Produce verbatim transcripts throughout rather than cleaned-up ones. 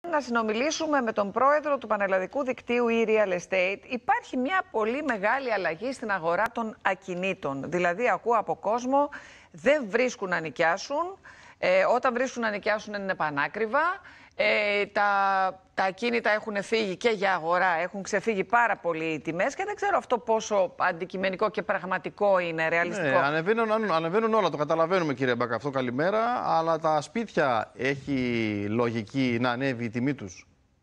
Να συνομιλήσουμε με τον πρόεδρο του Πανελλαδικού Δικτύου e-Real Estate. Υπάρχει μια πολύ μεγάλη αλλαγή στην αγορά των ακινήτων. Δηλαδή, ακούω από κόσμο, δεν βρίσκουν να νοικιάσουν. Ε, όταν βρίσκουν να νοικιάσουν είναι πανάκριβα. Ε, τα, τα ακίνητα έχουν φύγει και για αγορά, έχουν ξεφύγει πάρα πολύ οι τιμές και δεν ξέρω αυτό πόσο αντικειμενικό και πραγματικό είναι, ρεαλιστικό. Ναι, ανεβαίνουν, ανεβαίνουν όλα, το καταλαβαίνουμε κύριε Μπάκα, αυτό καλημέρα, αλλά τα σπίτια έχει λογική να ανέβει η τιμή τους?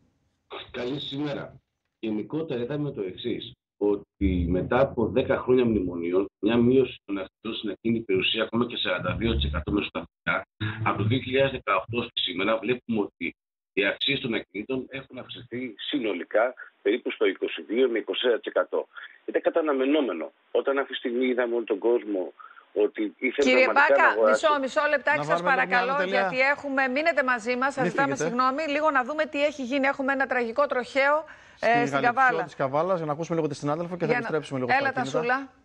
Καλή σήμερα. Γενικότερα είδαμε το εξής, ότι μετά από δέκα χρόνια μνημονίων, μια μείωση των αστικών στην ακίνητη περιουσία ακόμα και σαράντα δύο τοις εκατό μεσοταυτικά, από το δύο χιλιάδες δεκαοκτώ στη σήμερα βλέπουμε ότι οι αξίες των ακινήτων έχουν αυξηθεί συνολικά περίπου στο είκοσι δύο με είκοσι ένα τοις εκατό. Ήταν καταναμενόμενο. Όταν αυτή τη στιγμή είδαμε όλο τον κόσμο ότι ήθελε Κύριε πραγματικά Μπάκα, να αγοράσει... μισό, μισό λεπτάκι σας παρακαλώ, γιατί έχουμε, μείνετε μαζί μας, σας ζητάμε συγγνώμη, λίγο να δούμε τι έχει γίνει. Έχουμε ένα τραγικό τροχαίο ε, στην Καβάλα. Της Καβάλας, για να ακούσουμε λίγο τη συνάδελφο και θα επιστρέψουμε λίγο στα ακίνητα. Έλα Τασούλα.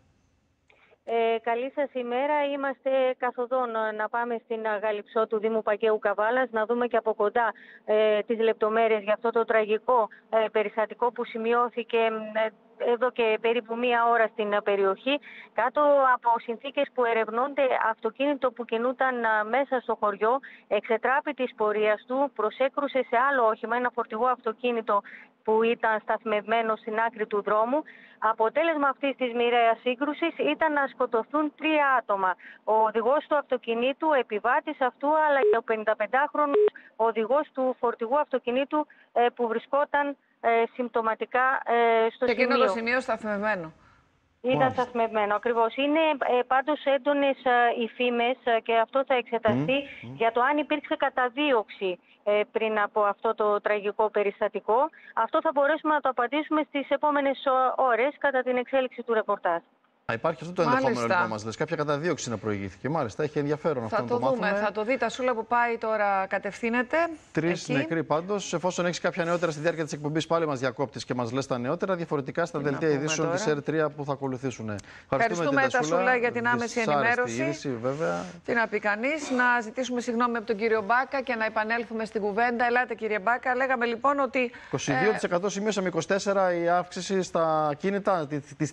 Ε, καλή σας ημέρα. Είμαστε καθοδόν να πάμε στην Γαλιψό του Δήμου Πακαίου Καβάλας, να δούμε και από κοντά ε, τις λεπτομέρειες για αυτό το τραγικό ε, περιστατικό που σημειώθηκε ε, εδώ και περίπου μία ώρα στην περιοχή. Κάτω από συνθήκες που ερευνώνται, αυτοκίνητο που κινούταν μέσα στο χωριό εξετράπη της πορείας του, προσέκρουσε σε άλλο όχημα, ένα φορτηγό αυτοκίνητο που ήταν σταθμευμένο στην άκρη του δρόμου. Αποτέλεσμα αυτής της μοιραίας σύγκρουσης ήταν να σκοτωθούν τρία άτομα. Ο οδηγός του αυτοκινήτου, ο επιβάτης αυτού, αλλά και ο πενηνταπεντάχρονος οδηγός του φορτηγού αυτοκινήτου ε, που βρισκόταν ε, συμπτωματικά ε, στο και σημείο. εκείνο το σημείο σταθμευμένο. Ήταν σταθμευμένο, ακριβώς. Είναι ε, πάντως έντονες ε, οι φήμες ε, και αυτό θα εξεταστεί mm. για το αν υπήρξε καταδίωξη ε, πριν από αυτό το τραγικό περιστατικό. Αυτό θα μπορέσουμε να το απαντήσουμε στις επόμενες ώρες κατά την εξέλιξη του ρεπορτάζ. Υπάρχει αυτό το ενδεχόμενο λοιπόν μας λες, κάποια καταδίωξη να προηγήθηκε. Μάλιστα, έχει ενδιαφέρον θα αυτό το να το δούμε, μάθουμε. Θα το δει, Τασούλα που πάει τώρα κατευθύνεται. Τρεις νεκροί πάντως. Εφόσον έχεις κάποια νεότερα στη διάρκεια της εκπομπής, πάλι μας διακόπτεις και μας λες τα νεότερα. Διαφορετικά στα δελτία ειδήσεων της Ερ τρία που θα ακολουθήσουν. Ευχαριστούμε, Ευχαριστούμε την Τασούλα, Τασούλα για την άμεση ενημέρωση. Είδηση, βέβαια. Τι να πει κανείς, να ζητήσουμε συγγνώμη από τον κύριο Μπάκα και να επανέλθουμε στην κουβέντα. Ελάτε κύριε Μπάκα. Λέγαμε λοιπόν ότι. είκοσι δύο τοις εκατό ε... σημείωσε με είκοσι τέσσερα τοις εκατό η αύξηση στα ακίνητα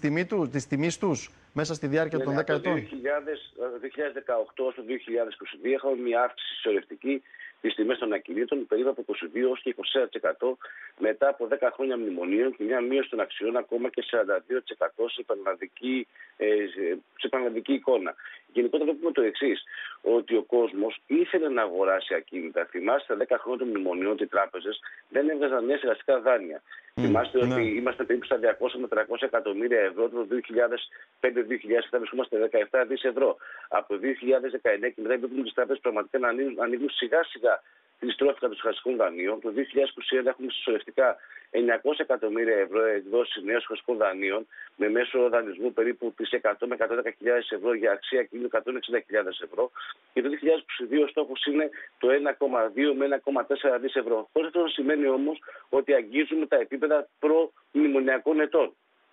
της τιμής τους μέσα στη διάρκεια των δέκα ετών. Από το δύο χιλιάδες δεκαοκτώ στο δύο χιλιάδες είκοσι δύο είχαμε μια αύξηση συσσωρευτική στις τιμές των ακινήτων περίπου από είκοσι δύο έως και είκοσι ένα τοις εκατό μετά από δέκα χρόνια μνημονίων και μια μείωση των αξιών ακόμα και σαράντα δύο τοις εκατό σε πανελλαδική, ε, σε πανελλαδική εικόνα. Γενικότερα βλέπουμε το εξής, ότι ο κόσμος ήθελε να αγοράσει ακίνητα. Θυμάστε, δέκα χρόνια των μνημονίων ότι οι τράπεζες δεν έβγαζαν νέα ελαστικά δάνεια. Mm, Θυμάστε ναι. ότι είμαστε περίπου στα διακόσια με τριακόσια εκατομμύρια ευρώ το δύο χιλιάδες πέντε δύο χιλιάδες επτά βρισκόμαστε δεκαεπτά δισεκατομμύρια ευρώ. Από το δύο χιλιάδες δεκαεννιά και μετά βλέπουμε τις τράπεζες πραγματικά να ανοίγουν, ανοίγουν σιγά σιγά τη στρόφικα των σχετικών δανείων. Το δύο χιλιάδες είκοσι ένα έχουμε συσσωρευτικά εννιακόσια εκατομμύρια ευρώ εκδόσει νέων σχετικών δανείων με μέσο δανεισμού περίπου τις εκατό με εκατόν δέκα χιλιάδες ευρώ για αξία κινήτου εκατόν εξήντα χιλιάδες ευρώ. Και το δύο χιλιάδες είκοσι δύο ο στόχος είναι το ένα κόμμα δύο με ένα κόμμα τέσσερα δισεκατομμύρια ευρώ. Χωρίς αυτό σημαίνει όμως ότι αγγίζουμε τα επίπεδα προ-μνημονιακών ετών.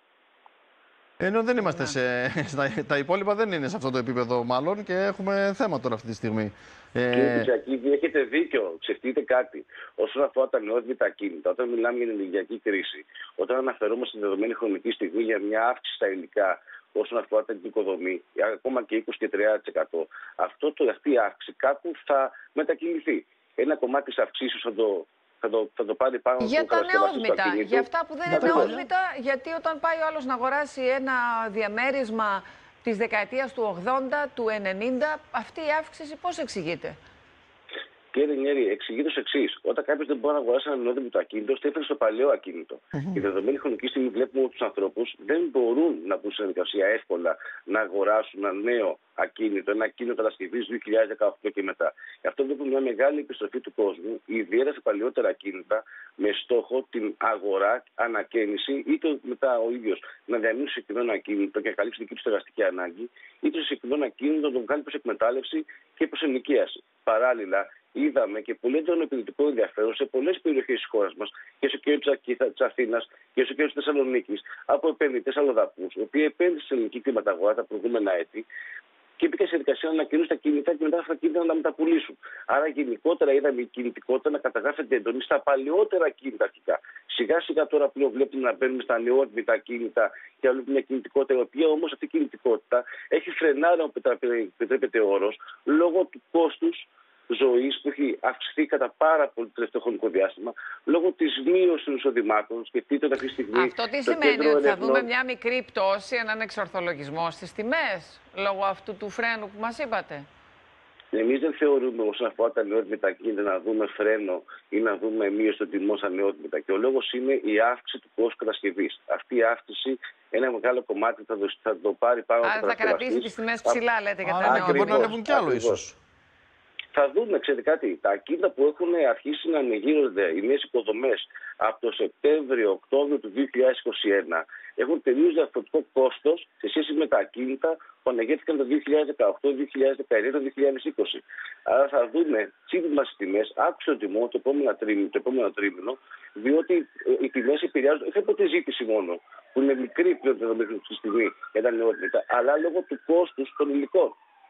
Ενώ δεν είμαστε σε. Τα υπόλοιπα δεν είναι σε αυτό το επίπεδο, μάλλον, και έχουμε θέμα τώρα αυτή τη στιγμή. Κύριε Τσακίδη, έχετε δίκιο. Ξεφτείτε κάτι. Όσον αφορά τα νεόδυτα ακίνητα, όταν μιλάμε για την ενεργειακή κρίση, όταν αναφερόμαστε στην δεδομένη χρονική στιγμή για μια αύξηση στα υλικά, όσον αφορά την οικοδομή, ακόμα και είκοσι και τριάντα τοις εκατό, αυτό το, αυτή η αύξηση κάπου θα μετακινηθεί. Ένα κομμάτι τη αυξήσεως θα το. Θα το, θα το πάρει πάνω για τα νεόδμητα, για αυτά που δεν είναι νεόδμητα, γιατί όταν πάει ο άλλος να αγοράσει ένα διαμέρισμα της δεκαετίας του ογδόντα, του ενενήντα, αυτή η αύξηση πώς εξηγείται? Κύριε Ρινιέρη, εξηγείται ως εξής. Όταν κάποιος δεν μπορεί να αγοράσει ένα νεόδμητο ακίνητο, στέφεται στο παλαιό ακίνητο. Mm-hmm. Η δεδομένη χρονική στιγμή βλέπουμε ότι τους ανθρώπους δεν μπορούν να μπουν σε διαδικασία εύκολα να αγοράσουν ένα νέο ακίνητο, ένα ακίνητο κατασκευής δύο χιλιάδες δεκαοκτώ και μετά. Γι' αυτό βλέπουμε μια μεγάλη επιστροφή του κόσμου, ιδιαίτερα σε παλαιότερα ακίνητα, με στόχο την αγορά, ανακαίνιση, είτε μετά ο ίδιος να διαμείνει σε συγκεκριμένο ακίνητο και να καλύψει δική του στεγαστική ανάγκη, είτε σε συγκεκριμένο ακίνητο να τον κάνει προς εκμετάλλευση και προς ενοικίαση. Παράλληλα, είδαμε και πολύ έντονο επενδυτικό ενδιαφέρον σε πολλές περιοχές της χώρας μας και στο κέντρο της Αθήνας και στο κέντρο της Θεσσαλονίκης από επενδυτές αλλοδαπούς, οι οποίοι επένδυσαν στην ελληνική κλιματαγορά τα προηγούμενα έτη, και μπήκαν σε διαδικασία να ανακοινώσουν τα κινητά και μετά αυτά τα κίνητα να τα μεταπουλήσουν. Άρα γενικότερα είδαμε η κινητικότητα να καταγράφεται εντονή στα παλαιότερα κίνητα αρχικά. Σιγά σιγά τώρα πλέον βλέπουμε να μπαίνουμε στα νεόρμητα κίνητα και βλέπουμε μια κινητικότητα, η οποία όμως αυτή η κινητικότητα έχει φρενάρει, αν επιτρέπεται ο όρος, λόγω του κόστους ζωής που έχει αυξηθεί κατά πάρα πολύ το τελευταίο χρονικό διάστημα, λόγω της μείωσης των εισοδημάτων. Σκεφτείτε αυτή τη στιγμή. Αυτό τι σημαίνει, ότι θα δούμε μια μικρή πτώση, έναν εξορθολογισμό στις τιμές, λόγω αυτού του φρένου που μας είπατε? Εμείς δεν θεωρούμε όσον αφορά τα νεόρμητα κίνητα να δούμε φρένο ή να δούμε μείωση των τιμών στα νεόρμητα. Και ο λόγος είναι η αύξηση του κόστου κατασκευής. Αυτή η αύξηση, ένα μεγάλο κομμάτι θα το, θα το πάρει πάνω από το Άρα θα κρατήσει τις τιμές ψηλά, λέτε, για τα νεόρμητα. Και μπορεί να ανέβουν κι άλλο ίσως. Θα δούμε, ξέρετε κάτι, τα ακίνητα που έχουν αρχίσει να ανεγείρονται, οι νέες υποδομές από το Σεπτέμβριο-Οκτώβριο του δύο χιλιάδες είκοσι ένα, έχουν τελείως διαφορετικό κόστος σε σχέση με τα ακίνητα που ανεγέρθηκαν το δύο χιλιάδες δεκαοκτώ, δύο χιλιάδες δεκαεννιά, το δύο χιλιάδες είκοσι. Άρα θα δούμε σύντομα στις τιμές, άκουσε το τιμό το επόμενο τρίμηνο, το επόμενο τρίμηνο, διότι οι τιμές επηρεάζονται όχι από τη ζήτηση μόνο, που είναι μικρή πλέον τη στιγμή για τα νεότητα, αλλά λόγω του κόστους των υλικών.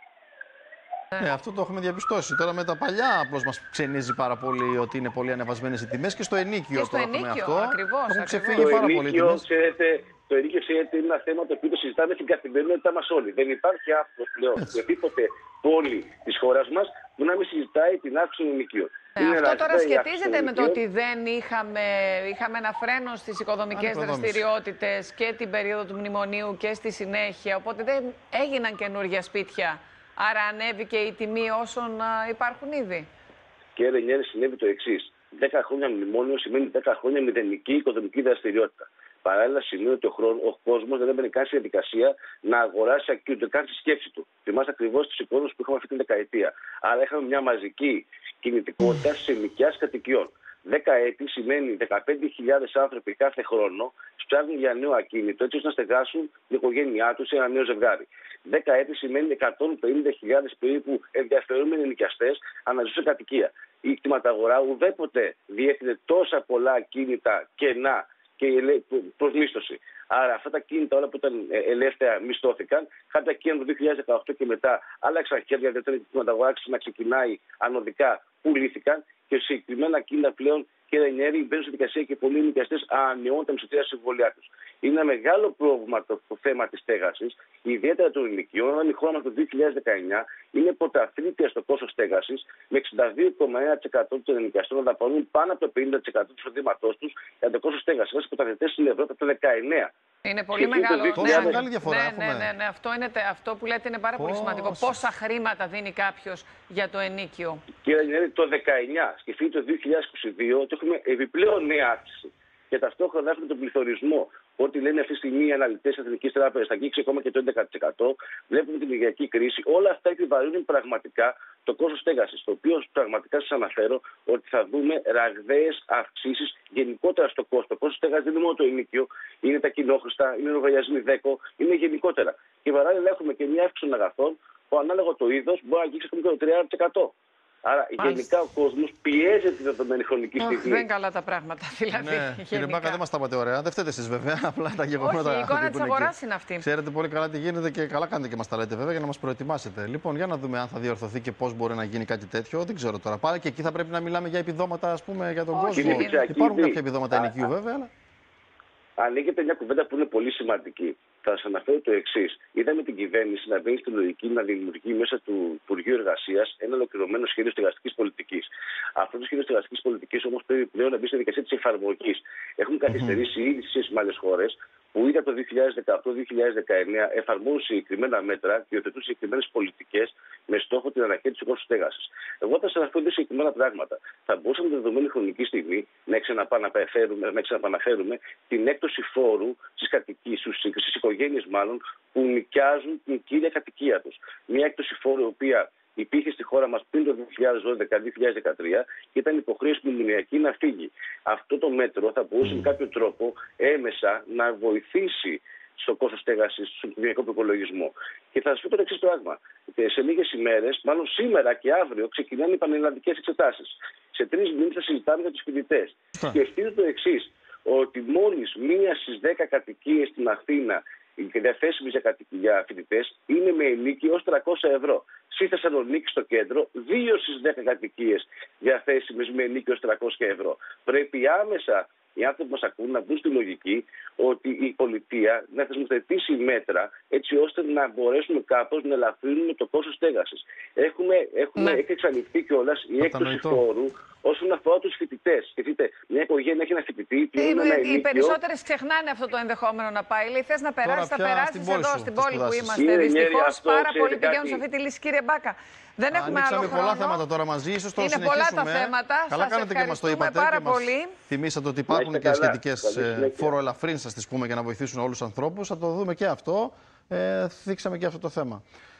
Ναι, αυτό το έχουμε διαπιστώσει. Τώρα με τα παλιά απλώς μας ξενίζει πάρα πολύ ότι είναι πολύ ανεβασμένες οι τιμές και στο ενίκιο. Και στο ενίκιο, αυτό. Ακριβώς. Έχουν ξεφύγει πάρα ενίκιο, πολύ οι τιμές. Ξέρετε, το ενίκιο, ξέρετε, είναι ένα θέμα το οποίο το συζητάμε στην καθημερινότητά μας όλοι. Δεν υπάρχει άνθρωπος πλέον σε οποιαδήποτε πόλη της χώρας μας που να μην συζητάει την αύξηση των ενοικίων. Ε, αυτό τώρα σχετίζεται με το ότι δεν είχαμε, είχαμε ένα φρένο στις οικοδομικές δραστηριότητες και την περίοδο του μνημονίου και στη συνέχεια. Οπότε δεν έγιναν καινούργια σπίτια. Άρα ανέβηκε η τιμή όσων α, υπάρχουν ήδη. Κύριε Ρενιέρη, συνέβη το εξής. δέκα χρόνια μνημόνιο σημαίνει δέκα χρόνια μηδενική οικοδομική δραστηριότητα. Παράλληλα, σημαίνει ότι ο, ο κόσμος δεν έμπαινε καν στη διαδικασία να αγοράσει ακίνητο, ούτε καν στη σκέψη του. Θυμάστε ακριβώς τους εικόνες που είχαμε αυτή την δεκαετία. Άρα, είχαμε μια μαζική κινητικότητα σε νοικιάσεις κατοικιών. δέκα έτη σημαίνει δεκαπέντε χιλιάδες άνθρωποι κάθε χρόνο ψάχνουν για νέο ακίνητο, έτσι ώστε να στεγάσουν την οικογένειά τους σε ένα νέο ζευγάρι. δέκα έτη σημαίνει εκατόν πενήντα χιλιάδες περίπου ενδιαφερόμενοι νοικιαστές αναζητούν κατοικία. Η κτηματαγορά ουδέποτε διέθετε τόσα πολλά ακίνητα κενά και προς μίσθωση. Άρα αυτά τα κίνητα όλα που ήταν ελεύθερα μισθώθηκαν. Κάποια κίνητα το δύο χιλιάδες δεκαοκτώ και μετά άλλαξαν χέρια, γιατί η κτηματαγορά άρχισε να ξεκινάει ανωδικά, πουλήθηκαν και συγκεκριμένα κίνητα πλέον, κύριε Ρενιέρη, μπαίνουν στη δικασία και πολλοί νοικιαστές ανανεώνουν τα μισθωτήρια συμβολιά τους. Είναι ένα μεγάλο πρόβλημα το, το θέμα της στέγασης, ιδιαίτερα των ενοικίων. Όταν η χώρα μας το δύο χιλιάδες δεκαεννιά είναι πρωταθλήτρια στο κόστος στέγασης, με εξήντα δύο κόμμα ένα τοις εκατό των ενοικιαστών να δαπανούν πάνω από το πενήντα τοις εκατό του εισοδήματός τους για το κόστος στέγασης. Είμαστε πρωταθλητές στην Ευρώπη από το δεκαεννιά. Είναι πολύ μεγάλο. Ναι, μεγάλη διαφορά. Ναι, ναι, ναι, ναι. Αυτό, είναι, αυτό που λέτε είναι πάρα πολύ σημαντικό. Πόσα χρήματα δίνει κάποιος για το ενίκιο? Κύριε Ρενιέρη, το δεκαεννιά, σκεφτείτε το δύο χιλιάδες είκοσι δύο, ότι έχουμε επιπλέον νέα αύξηση. Και ταυτόχρονα έχουμε τον πληθωρισμό. Ό,τι λένε αυτή τη στιγμή οι αναλυτές της Εθνικής Τράπεζας, θα αγγίξει ακόμα και το έντεκα τοις εκατό. Βλέπουμε την ενεργειακή κρίση. Όλα αυτά επιβαρύνουν πραγματικά το κόστος στέγασης. Το οποίο πραγματικά σας αναφέρω ότι θα δούμε ραγδαίες αυξήσεις γενικότερα στο κόστος. Το κόστος στέγασης δεν είναι μόνο το ενοίκιο, είναι τα κοινόχρηστα, είναι οι λογαριασμοί ΔΕΚΟ, είναι γενικότερα. Και παράλληλα έχουμε και μια αύξηση των αγαθών που ανάλογα το είδος μπορεί να αγγίξει ακόμα και το τριάντα τοις εκατό. Άρα Μάλιστα. γενικά ο κόσμος πιέζεται τη δεδομένη χρονική στιγμή. Δεν είναι καλά τα πράγματα. Δηλαδή, ναι, κύριε Μπάκα, δεν μας τα είπατε ωραία. Δεν φταίτε εσείς βέβαια. Απλά τα γεγονότα. Όχι, η εικόνα της αγοράς είναι αυτή. Ξέρετε πολύ καλά τι γίνεται και καλά κάνετε και μας τα λέτε βέβαια για να μας προετοιμάσετε. Λοιπόν, για να δούμε αν θα διορθωθεί και πώς μπορεί να γίνει κάτι τέτοιο. Δεν ξέρω τώρα. Πάλι και εκεί θα πρέπει να μιλάμε για επιδόματα, ας πούμε, για τον Όχι, κόσμο. είναι. Υπάρχουν κάποια επιδόματα ενοικίου βέβαια. Αλλά... Ανοίγεται μια κουβέντα που είναι πολύ σημαντική. Θα σας αναφέρω το εξής. Είδαμε την κυβέρνηση να μπαίνει στη λογική να δημιουργεί μέσα του Υπουργείου Εργασίας ένα ολοκληρωμένο σχέδιο στεγαστικής πολιτικής. Αυτό το σχέδιο στεγαστικής πολιτικής όμως πρέπει πλέον να μπει στη δικασία της εφαρμογής. Έχουν καθυστερήσει ήδη σε σχέση με άλλες χώρες που είδα το δύο χιλιάδες δεκαοκτώ δύο χιλιάδες δεκαεννιά εφαρμόζουν συγκεκριμένα μέτρα και υιοθετούν συγκεκριμένες πολιτικές με στόχο την αναχέτηση του κόστους στέγασης. Εγώ θα σας αναφέρω δύο συγκεκριμένα πράγματα. Θα μπορούσαμε τη δεδομένη χρονική στιγμή να ξαναπαναφέρουμε την έκπτωση φόρου στις κατοικίες, στις οικογένειες μάλλον, που νοικιάζουν την κύρια κατοικία τους. Μια έκπτωση φόρου η οποία υπήρχε στη χώρα μας πριν το δύο χιλιάδες δώδεκα δύο χιλιάδες δεκατρία και ήταν υποχρέωση μνημονιακή να φύγει. Αυτό το μέτρο θα μπορούσε με κάποιο τρόπο έμεσα να βοηθήσει στο κόστος στέγασης, στον κοινωνικό προπολογισμό. Και θα σας πω το εξής πράγμα. Σε λίγες ημέρες, μάλλον σήμερα και αύριο, ξεκινάνε οι πανελλαδικές εξετάσεις. Σε τρεις μήνες θα συζητάμε για τους φοιτητές. Σκεφτείτε το εξής, ότι μόλις μία στις δέκα κατοικίες στην Αθήνα και διαθέσιμες για, για φοιτητές είναι με ενίκιο ως τριακόσια ευρώ. Στη Θεσσαλονίκη στο κέντρο, δύο στις δέκα κατοικίες διαθέσιμες με ενίκιο ως τριακόσια ευρώ. Πρέπει άμεσα οι άνθρωποι που μας ακούν να μπουν στη λογική ότι η πολιτεία να θεσμοθετήσει μέτρα έτσι ώστε να μπορέσουμε κάπως να ελαφρύνουμε το κόστος στέγασης. Έχουμε, έχουμε, Ναι. έχει εξαλειφθεί κιόλας η έκπτωση φόρου όσον αφορά τους φοιτητές. Σκεφτείτε, μια οικογένεια έχει ένα φοιτητή, πληρώνει ένα Οι, οι ενίκιο. περισσότερες ξεχνάνε αυτό το ενδεχόμενο να πάει. Λέει, θες να περάσεις, θα πια περάσεις στην πόλη εδώ, σου, στην θα πόλη που σπουδάσεις. είμαστε. Είναι, Νιέρη, Δυστυχώς αυτό, πάρα ξέρετε πολλοί πηγαίνουν κάτι. σε αυτή τη λύση, κύριε Μπάκα. Δεν έχουμε άλλο Ανοίξαμε χρόνο. πολλά θέματα τώρα μαζί, ίσως το Είναι συνεχίσουμε. πολλά τα θέματα. Καλά Σας κάνετε και μας το ευχαριστούμε είπατε πάρα και μας πολύ. θυμήσατε ότι υπάρχουν Να και είστε καλά. σχετικές Καλή ε, συνέχεια. φοροελαφρύνσεις, ας τις πούμε, για να βοηθήσουν όλους τους ανθρώπους. Θα το δούμε και αυτό. Ε, θίξαμε και αυτό το θέμα.